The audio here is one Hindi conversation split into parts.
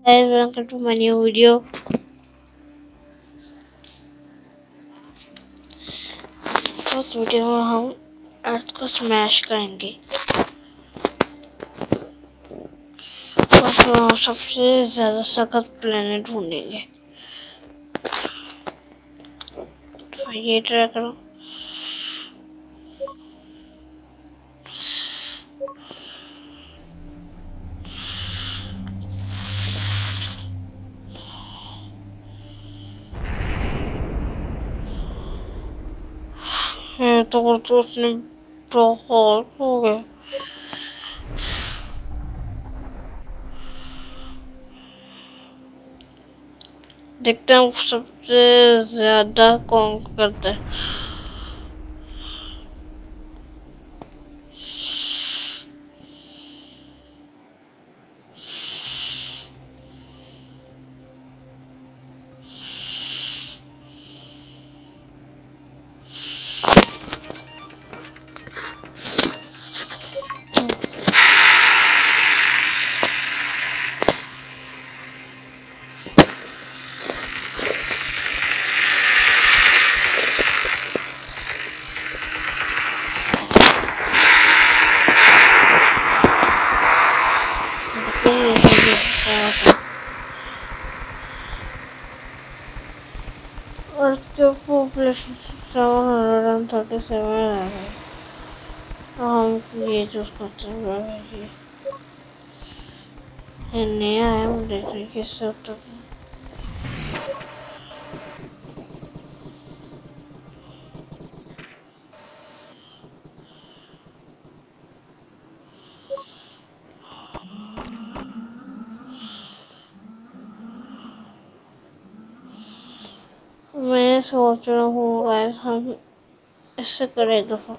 Guys, welcome to my new video. उस वीडियो में हम अर्थ को स्मैश करेंगे और फिर हम सबसे ज़्यादा सख्त प्लेनेट ढूंढेंगे। तो ये ट्राई करो। तो उसने बहुत हो गया। देखते हैं सबसे ज्यादा कौन करता है। और जो पॉपुलेशन 737 है, हम ये चूज करते हैं। ये नया है, हम देख रहे हैं कैसे होता है। मैं सोच रहा हूँ गाइस हम इससे करें दफा।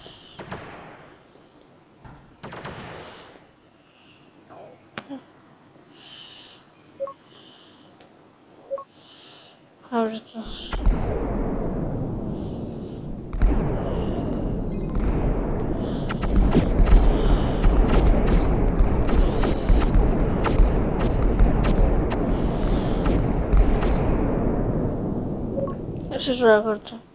ऐसे ट्राई करते हैं।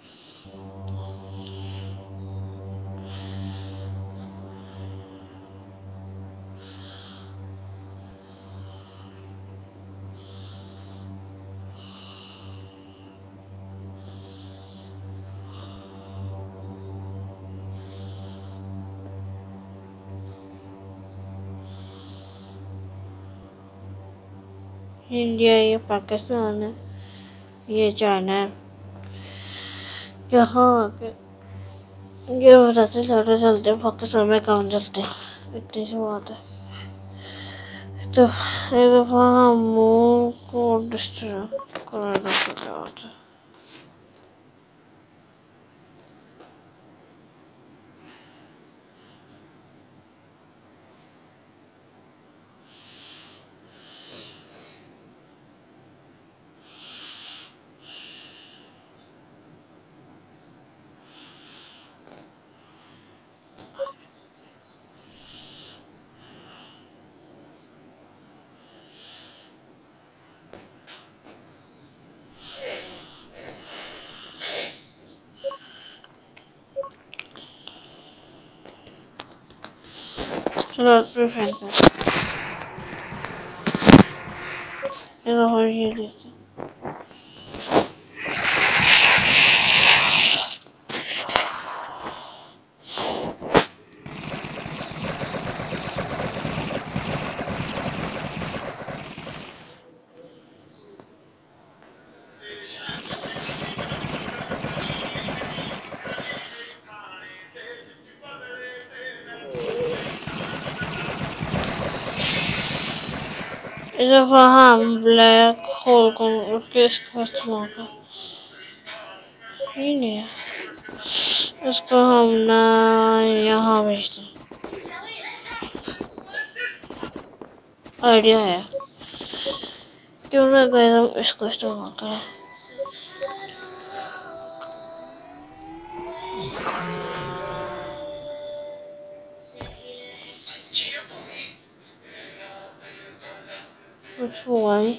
इंडिया, ये पाकिस्तान है, ये चाइना है। यहाँ ये बताते ज़्यादा चलते हैं, पाकिस्तान में कम चलते हैं, इतनी सी बात है। तो एक दफ़ा हम को डिस्टर्ब कर बात है। चलो फेंकते हैं। ये देखते हैं। इस दफ़ा हम ब्लैक होल को उसके इस्तेमाल कर ही नहीं है। इसको हम ना यहाँ भेजते हैं। आइडिया है, क्यों ना गए हम इसको इस्तेमाल करें। कुछ हुआ नहीं।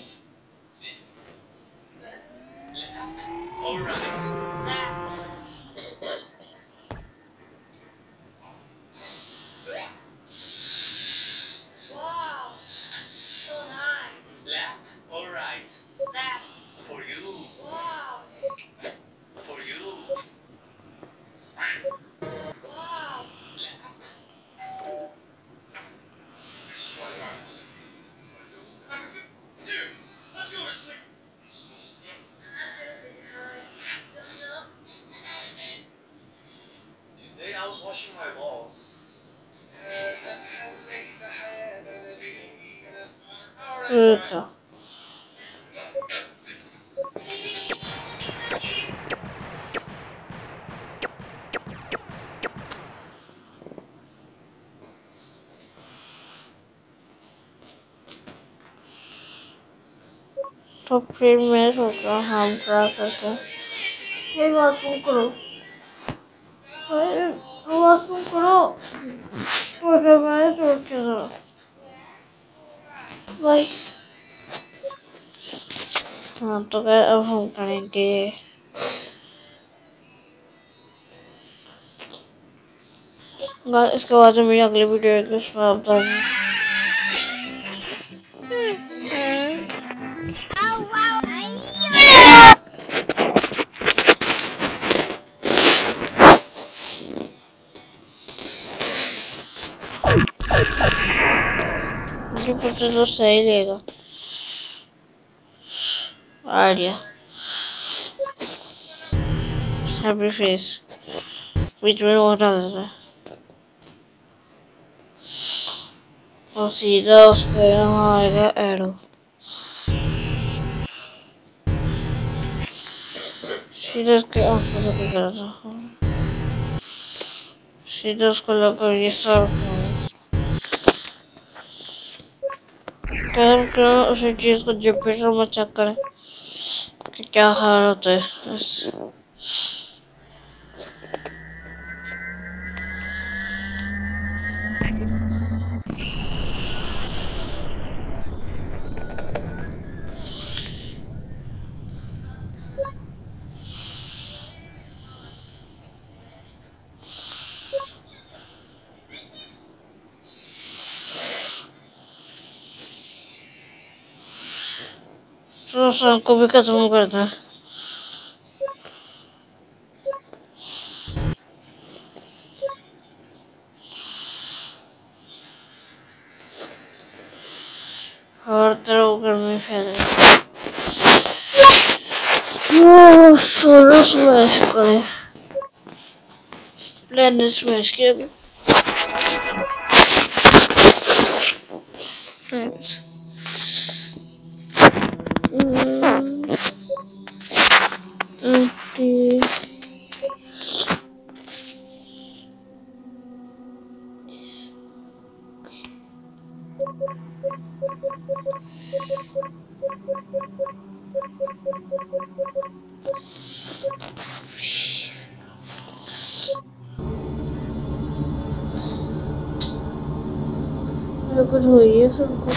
तो फिर मैं सोचा हम क्या करते हैं, ये बाथरूम करो, बाथरूम करो, तो मैं सोचा था भाई। हाँ तो क्या अब हम करेंगे इसके बाद मेरी अगली वीडियो है उसमें आप तो सही लेगा आइडिया। हैप्पी फेस बीच में वो डाल देता है और सीधा उसको यहाँ आएगा एरो, सीधा उसके आंखों से कर रहा सीधा उसको लगा ये सब उसी चीज को जुपिटर में चेक करें कि क्या हाल होता है। तो शाम को भी खत्म करता है। हर तरफ गर्मी फैल रही है। सोलर स्मैश करें, प्लेनेट स्मैश किया भी। कुछ हुई है सबको।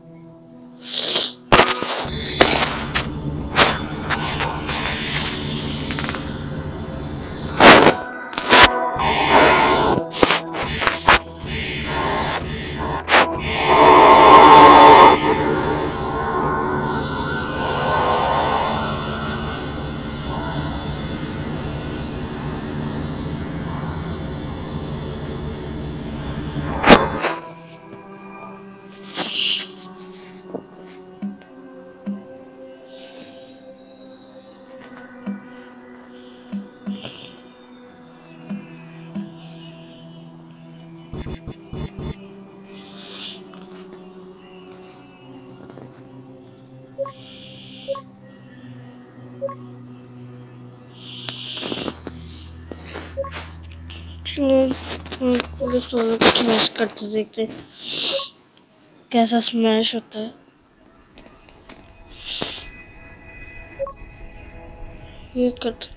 स्मैश करते देखते कैसा स्मैश होता है। ये करते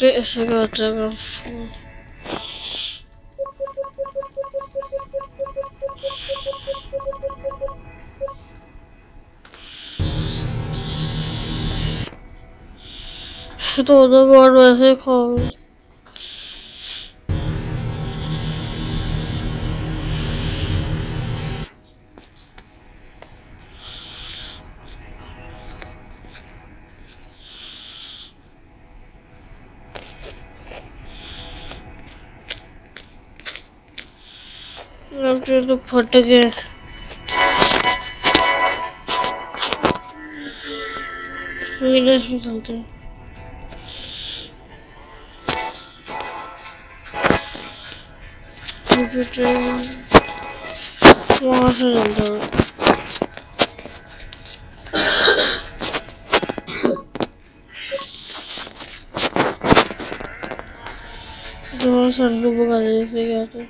तो ऐसे का होता है। तो दो बार वैसे खाओ। अब तो फट गए। विनाश में चलते हैं। वहाँ से चलता है। जो सनरूफ बगा देते क्या तो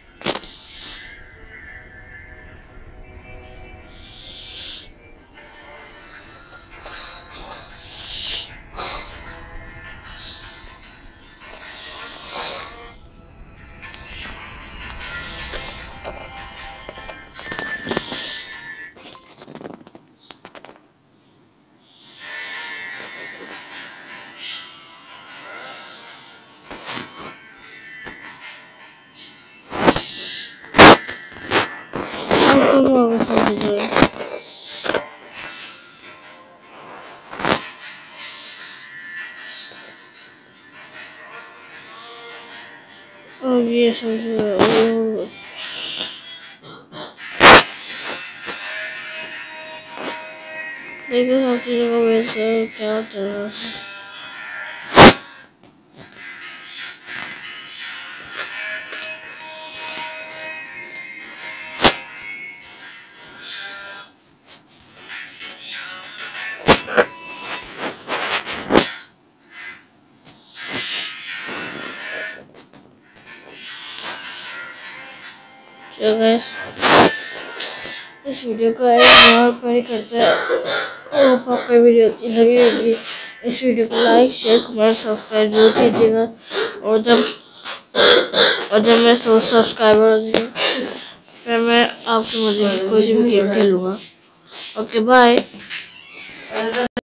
अब ये समझ देखो सब चीज़ों को वेस्ट कर क्या होता है। तो गाइस इस वीडियो को यहाँ पर ही करते हैं। होप आपको वीडियो अच्छी लगी होगी। इस वीडियो को लाइक शेयर कमेंट सब्सक्राइब जरूर कीजिएगा। और जब मैं 100 सब्सक्राइबर हो जाए फिर मैं आपकी मर्जी की कोई सी भी गेम खेलूँगा। Okay bye.